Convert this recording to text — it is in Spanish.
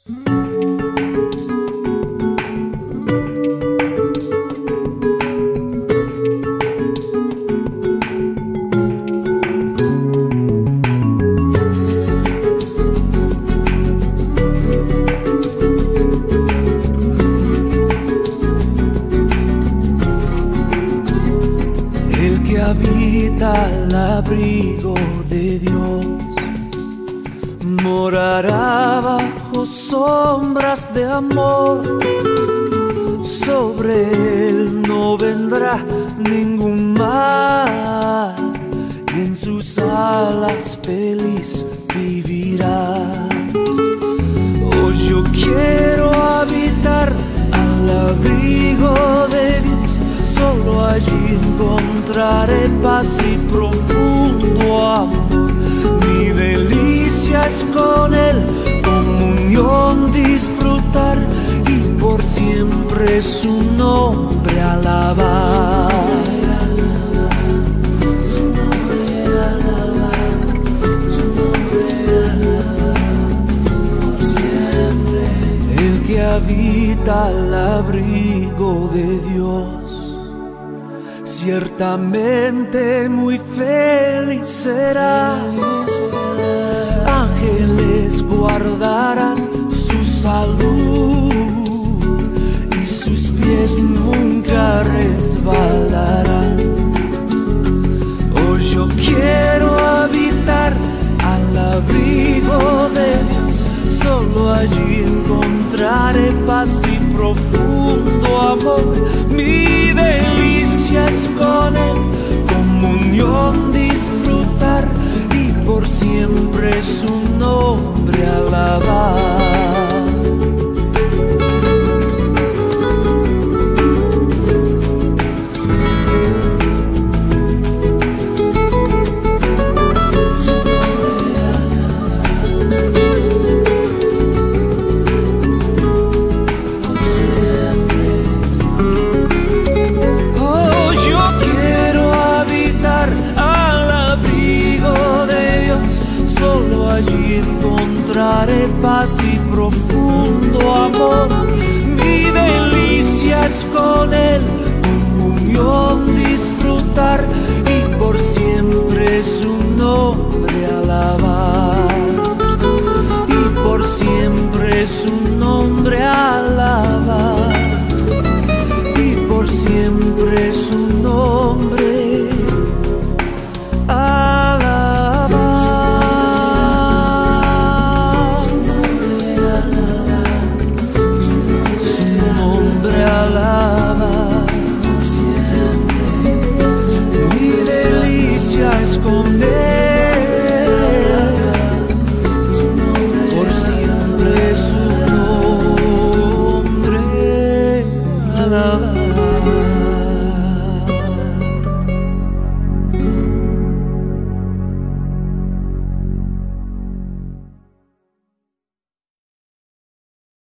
Habita al abrigo de Dios, morará bajo sombras de amor. Sobre él no vendrá ningún mal, y en sus alas feliz vivirá. Hoy yo quiero habitar al abrigo de Dios, solo allí encontraré paz y profundo amor. Mi delicia es con él, comunión disfrutar, y por siempre su nombre alabar. El que habita al abrigo de Dios, ciertamente muy feliz será. Ángeles guardarán su salud, y sus pies nunca resbalarán. Hoy yo quiero habitar al abrigo de Dios, solo allí encontraré paz y profundo amor. Mi delicia es con él, comunión disfrutar, y por siempre su nombre alabar. Allí encontraré paz y profundo amor. Mi delicia es con él, comunión disfrutar, y por siempre su nombre alabar. Y por siempre su nombre alabar. Y por siempre su nombre alabar.